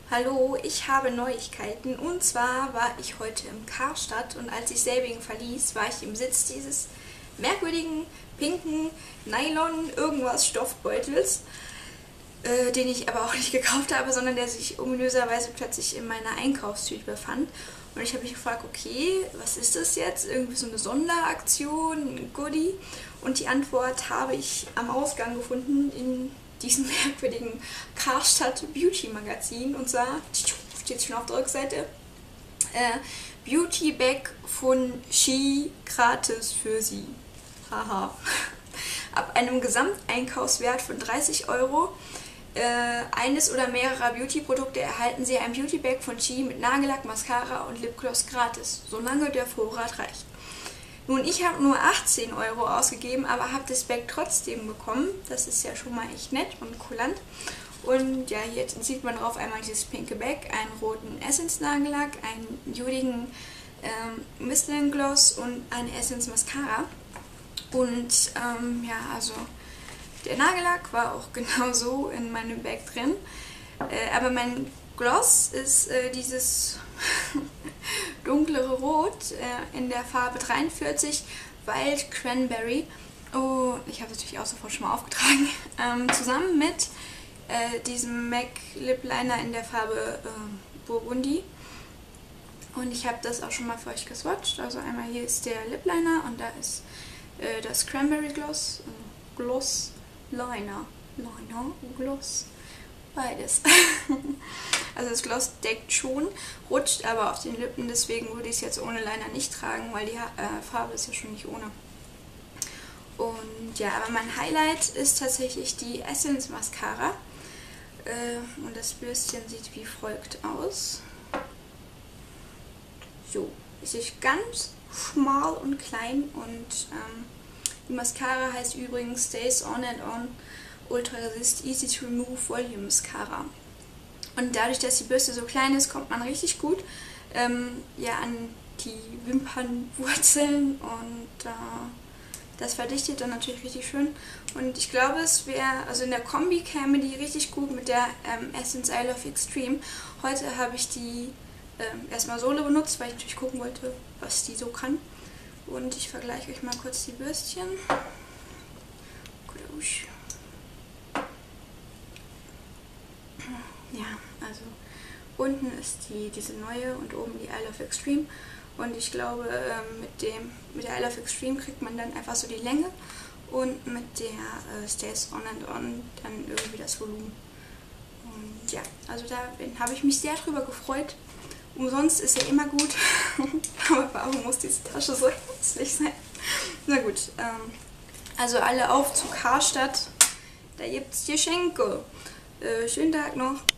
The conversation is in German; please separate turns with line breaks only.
Hallo, ich habe Neuigkeiten und zwar war ich heute im Karstadt und als ich Selbigen verließ, war ich im Sitz dieses merkwürdigen, pinken, Nylon irgendwas Stoffbeutels, den ich aber auch nicht gekauft habe, sondern der sich ominöserweise plötzlich in meiner Einkaufstüte befand. Und ich habe mich gefragt, okay, was ist das jetzt? Irgendwie so eine Sonderaktion, ein Goodie? Und die Antwort habe ich am Ausgang gefunden in diesem merkwürdigen Karstadt Beauty Magazin. Und zwar steht schon auf der Rückseite Beauty Bag von She gratis für Sie. Haha. Ab einem Gesamteinkaufswert von 30 € eines oder mehrerer Beauty-Produkte erhalten Sie ein Beauty-Bag von Chi mit Nagellack, Mascara und Lipgloss gratis, solange der Vorrat reicht. Nun, ich habe nur 18 € ausgegeben, aber habe das Bag trotzdem bekommen. Das ist ja schon mal echt nett und kulant. Und ja, hier sieht man drauf einmal dieses pinke Bag, einen roten Essence-Nagellack, einen judigen Michelin Gloss und eine Essence Mascara. Und ja, also der Nagellack war auch genau so in meinem Bag drin. Aber mein Gloss ist dieses dunklere Rot in der Farbe 43 Wild Cranberry. Oh, ich habe es natürlich auch sofort schon mal aufgetragen. Zusammen mit diesem MAC Lip Liner in der Farbe Burgundy. Und ich habe das auch schon mal für euch geswatcht. Also einmal hier ist der Lip Liner und da ist das Cranberry Gloss. Gloss Liner. Gloss. Beides. Also das Gloss deckt schon, rutscht aber auf den Lippen, deswegen würde ich es jetzt ohne Liner nicht tragen, weil die Farbe ist ja schon nicht ohne. Und ja, aber mein Highlight ist tatsächlich die Essence Mascara. Und das Bürstchen sieht wie folgt aus. So, es ist ganz schmal und klein und die Mascara heißt übrigens Stays On and On Ultra Resist Easy to Remove Volume Mascara. Und dadurch, dass die Bürste so klein ist, kommt man richtig gut ja, an die Wimpernwurzeln und das verdichtet dann natürlich richtig schön. Und ich glaube, es wäre, also in der Kombi käme die richtig gut mit der Essence I Love Extreme. Heute habe ich die erstmal Sohle benutzt, weil ich natürlich gucken wollte, was die so kann. Und ich vergleiche euch mal kurz die Bürstchen. Ja, also unten ist diese neue und oben die I Love Extreme. Und ich glaube, mit der I Love Extreme kriegt man dann einfach so die Länge und mit der Stays On and On dann irgendwie das Volumen. Und ja, also da habe ich mich sehr drüber gefreut. Umsonst ist ja immer gut, aber warum muss diese Tasche so hässlich sein? Na gut, also alle auf zu Karstadt, da gibt's Geschenke. Schönen Tag noch.